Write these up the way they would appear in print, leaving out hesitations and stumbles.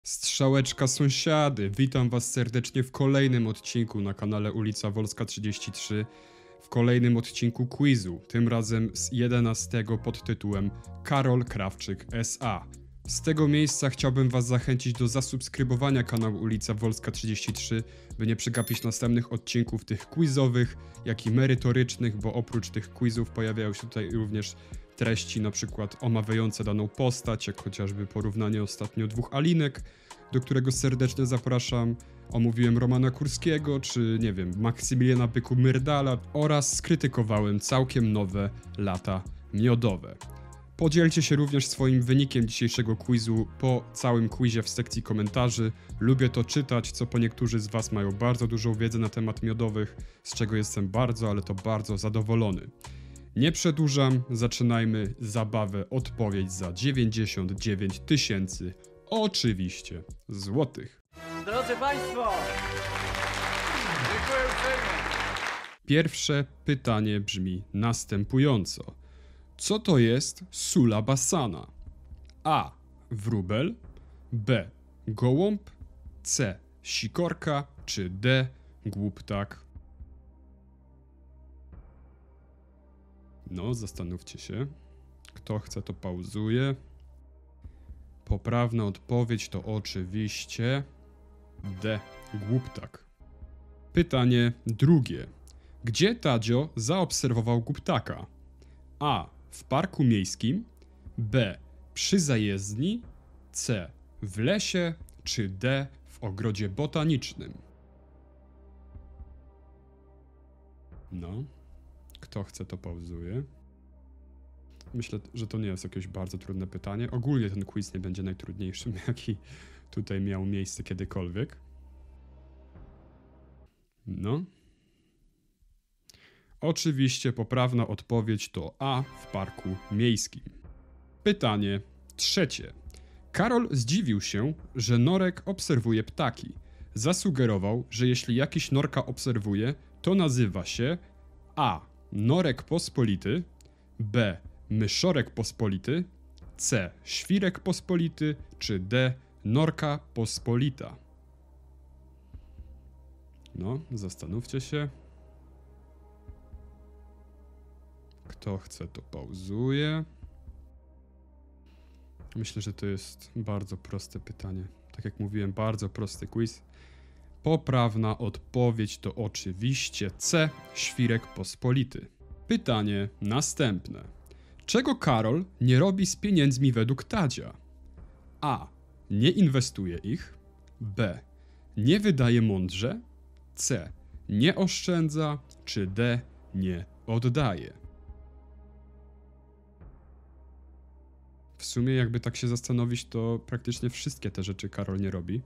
Strzałeczka sąsiady, witam was serdecznie w kolejnym odcinku na kanale Ulica Wolska 33, w kolejnym odcinku quizu, tym razem z 11 pod tytułem Karol Krawczyk S.A. Z tego miejsca chciałbym was zachęcić do zasubskrybowania kanału Ulica Wolska 33, by nie przegapić następnych odcinków tych quizowych, jak i merytorycznych, bo oprócz tych quizów pojawiają się tutaj również treści na przykład omawiające daną postać, jak chociażby porównanie ostatnio dwóch Alinek, do którego serdecznie zapraszam. Omówiłem Romana Kurskiego, czy nie wiem, Maksymiliana Byku-Myrdala oraz skrytykowałem całkiem nowe lata miodowe. Podzielcie się również swoim wynikiem dzisiejszego quizu po całym quizie w sekcji komentarzy. Lubię to czytać, co po niektórzy z was mają bardzo dużą wiedzę na temat miodowych, z czego jestem bardzo, ale to bardzo zadowolony. Nie przedłużam, zaczynajmy zabawę odpowiedź za 99 tysięcy, oczywiście, złotych. Drodzy Państwo! Dziękuję uprzejmie. Pierwsze pytanie brzmi następująco. Co to jest sula basana? A. Wróbel, B. Gołąb, C. Sikorka, czy D. Głuptak? No, zastanówcie się. Kto chce, to pauzuje. Poprawna odpowiedź to oczywiście D. Głuptak. Pytanie drugie. Gdzie Tadzio zaobserwował głuptaka? A. W parku miejskim, B. Przy zajezdni, C. W lesie, czy D. W ogrodzie botanicznym? No, kto chce, to pauzuje. Myślę, że to nie jest jakieś bardzo trudne pytanie. Ogólnie ten quiz nie będzie najtrudniejszym, jaki tutaj miał miejsce kiedykolwiek. No. Oczywiście poprawna odpowiedź to A. W parku miejskim. Pytanie trzecie. Karol zdziwił się, że norek obserwuje ptaki. Zasugerował, że jeśli jakiś norka obserwuje, to nazywa się A. Norek pospolity, B. Myszorek pospolity, C. Świrek pospolity, czy D. Norka pospolita? No, zastanówcie się. Kto chce, to pauzuje. Myślę, że to jest bardzo proste pytanie. Tak jak mówiłem, bardzo prosty quiz. Poprawna odpowiedź to oczywiście C. Świrek pospolity. Pytanie następne. Czego Karol nie robi z pieniędzmi według Tadzia? A. Nie inwestuje ich. B. Nie wydaje mądrze. C. Nie oszczędza. Czy D. Nie oddaje? W sumie jakby tak się zastanowić, to praktycznie wszystkie te rzeczy Karol nie robi.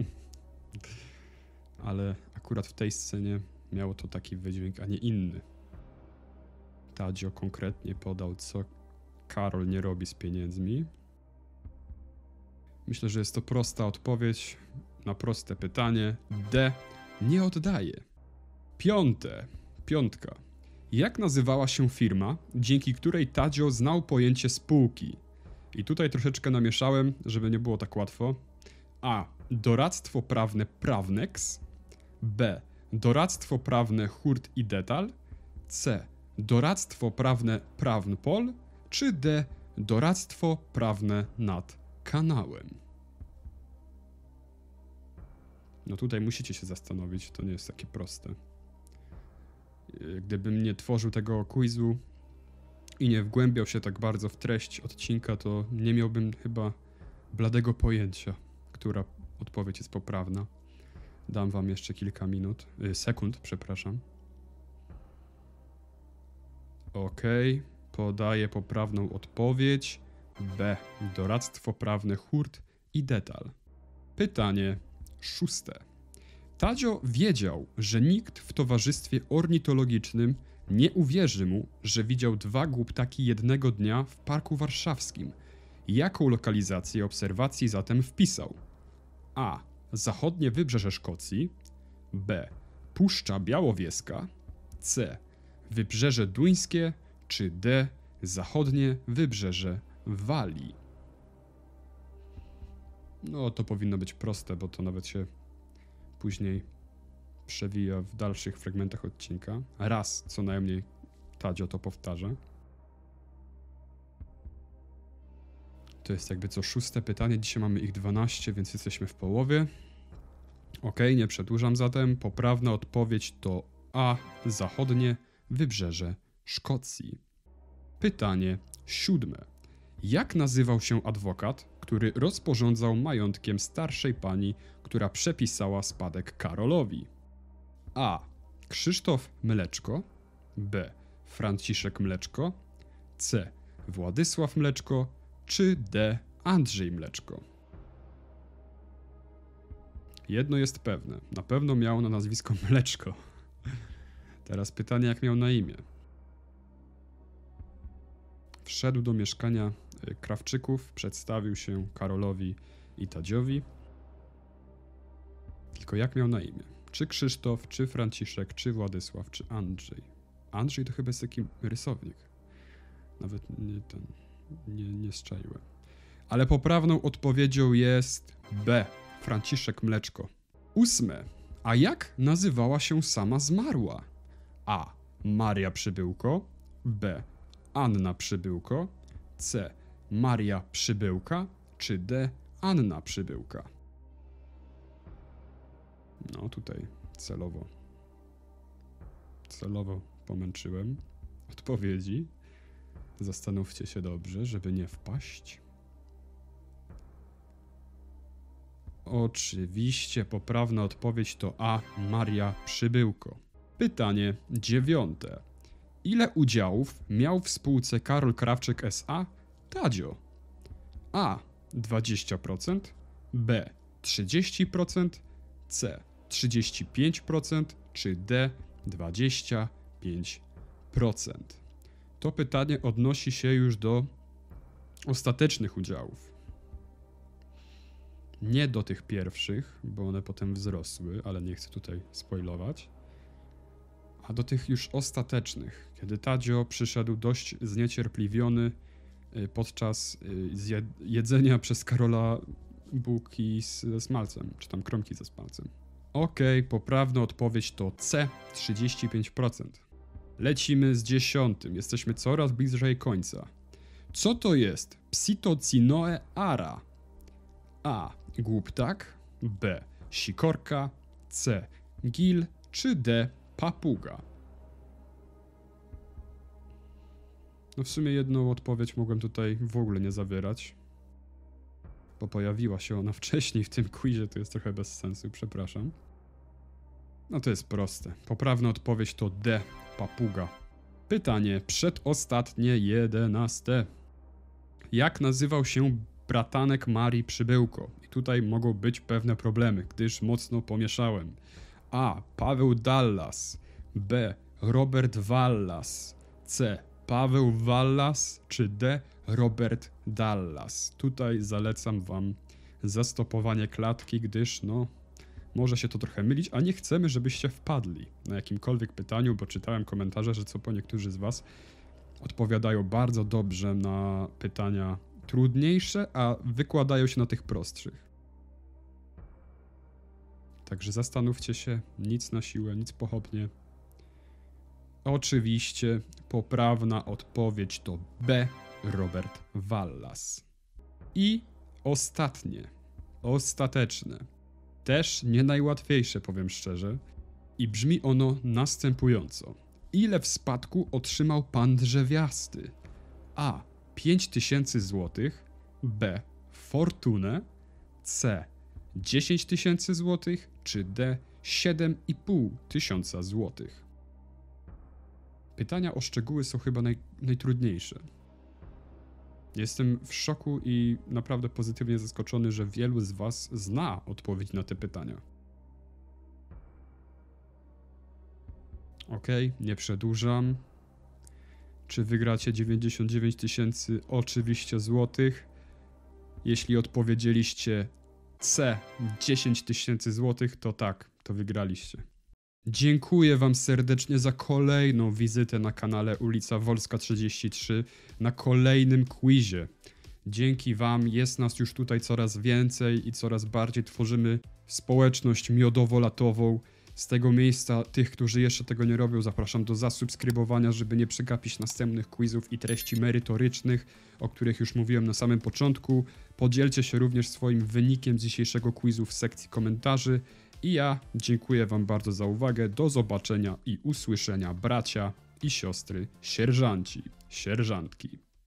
Ale akurat w tej scenie miało to taki wydźwięk, a nie inny. Tadzio konkretnie podał, co Karol nie robi z pieniędzmi. Myślę, że jest to prosta odpowiedź na proste pytanie. D. Nie oddaje. Piątka. Jak nazywała się firma, dzięki której Tadzio znał pojęcie spółki? I tutaj troszeczkę namieszałem, żeby nie było tak łatwo. A. Doradztwo prawne Prawnex. B. Doradztwo prawne Hurt i Detal. C. Doradztwo prawne Prawnpol. Czy D. Doradztwo prawne nad kanałem? No tutaj musicie się zastanowić, to nie jest takie proste. Gdybym nie tworzył tego quizu i nie wgłębiał się tak bardzo w treść odcinka, to nie miałbym chyba bladego pojęcia, która odpowiedź jest poprawna. Dam wam jeszcze kilka sekund, przepraszam. Okej, podaję poprawną odpowiedź. B. Doradztwo prawne Hurt i Detal. Pytanie szóste. Tadzio wiedział, że nikt w towarzystwie ornitologicznym nie uwierzy mu, że widział dwa głuptaki jednego dnia w Parku Warszawskim. Jaką lokalizację obserwacji zatem wpisał? A. Zachodnie wybrzeże Szkocji. B. Puszcza Białowieska. C. Wybrzeże Duńskie. Czy D. Zachodnie wybrzeże Walii? No to powinno być proste, bo to nawet się później przewija w dalszych fragmentach odcinka. Raz co najmniej Tadzio to powtarza. To jest jakby co 6. pytanie. Dzisiaj mamy ich 12, więc jesteśmy w połowie. Ok, nie przedłużam zatem. Poprawna odpowiedź to A. Zachodnie wybrzeże Szkocji. Pytanie 7. Jak nazywał się adwokat, który rozporządzał majątkiem starszej pani, która przepisała spadek Karolowi? A. Krzysztof Mleczko. B. Franciszek Mleczko. C. Władysław Mleczko. Czy D. Andrzej Mleczko? Jedno jest pewne. Na pewno miał na nazwisko Mleczko. Teraz pytanie, jak miał na imię. Wszedł do mieszkania Krawczyków, przedstawił się Karolowi i Tadziowi. Tylko jak miał na imię? Czy Krzysztof, czy Franciszek, czy Władysław, czy Andrzej? Andrzej to chyba jest taki rysownik. Nawet nie zczaiłem. Ale poprawną odpowiedzią jest B. Franciszek Mleczko. 8. A jak nazywała się sama zmarła? A. Maria Przybyłko. B. Anna Przybyłko. C. Maria Przybyłka. Czy D. Anna Przybyłka? No tutaj celowo pomęczyłem odpowiedzi. Zastanówcie się dobrze, żeby nie wpaść. Oczywiście poprawna odpowiedź to A. Maria Przybyłko. Pytanie 9. Ile udziałów miał w spółce Karol Krawczyk S.A. Tadzio? A. 20%, B. 30%, C. 35%, czy D. 25%. To pytanie odnosi się już do ostatecznych udziałów. Nie do tych pierwszych, bo one potem wzrosły, ale nie chcę tutaj spoilować. A do tych już ostatecznych, kiedy Tadzio przyszedł dość zniecierpliwiony podczas jedzenia przez Karola bułki ze smalcem, czy tam kromki ze smalcem. Okej, poprawna odpowiedź to C, 35%. Lecimy z 10. Jesteśmy coraz bliżej końca. Co to jest Psitocinoe ara? A. Głuptak. B. Sikorka. C. Gil. Czy D. Papuga? No w sumie jedną odpowiedź mogłem tutaj w ogóle nie zawierać, bo pojawiła się ona wcześniej w tym quizie, to jest trochę bez sensu, przepraszam. No to jest proste. Poprawna odpowiedź to D. Papuga. Pytanie przedostatnie 11. Jak nazywał się bratanek Marii Przybyłko? I tutaj mogą być pewne problemy, gdyż mocno pomieszałem. A. Paweł Dallas. B. Robert Wallas. C. Paweł Wallas. Czy D. Robert Dallas? Tutaj zalecam wam zastopowanie klatki, gdyż no może się to trochę mylić, a nie chcemy, żebyście wpadli na jakimkolwiek pytaniu, bo czytałem komentarze, że co po niektórzy z was odpowiadają bardzo dobrze na pytania trudniejsze, a wykładają się na tych prostszych. Także zastanówcie się, nic na siłę, nic pochopnie. Oczywiście poprawna odpowiedź to B. Robert Wallas. I ostateczne. Też nie najłatwiejsze, powiem szczerze. I brzmi ono następująco. Ile w spadku otrzymał pan Drzewiasty? A. 5000 złotych. B. Fortunę. C. 10 000 złotych. Czy D. 7500 złotych? Pytania o szczegóły są chyba najtrudniejsze. Jestem w szoku i naprawdę pozytywnie zaskoczony, że wielu z was zna odpowiedź na te pytania. Okej, nie przedłużam. Czy wygracie 99 000? Oczywiście złotych. Jeśli odpowiedzieliście C, 10 000 złotych, to tak, to wygraliście. Dziękuję wam serdecznie za kolejną wizytę na kanale Ulica Wolska 33, na kolejnym quizie. Dzięki wam jest nas już tutaj coraz więcej i coraz bardziej tworzymy społeczność miodowo-latową. Z tego miejsca tych, którzy jeszcze tego nie robią, zapraszam do zasubskrybowania, żeby nie przegapić następnych quizów i treści merytorycznych, o których już mówiłem na samym początku. Podzielcie się również swoim wynikiem z dzisiejszego quizu w sekcji komentarzy. I ja dziękuję wam bardzo za uwagę. Do zobaczenia i usłyszenia, bracia i siostry, sierżanci, sierżantki.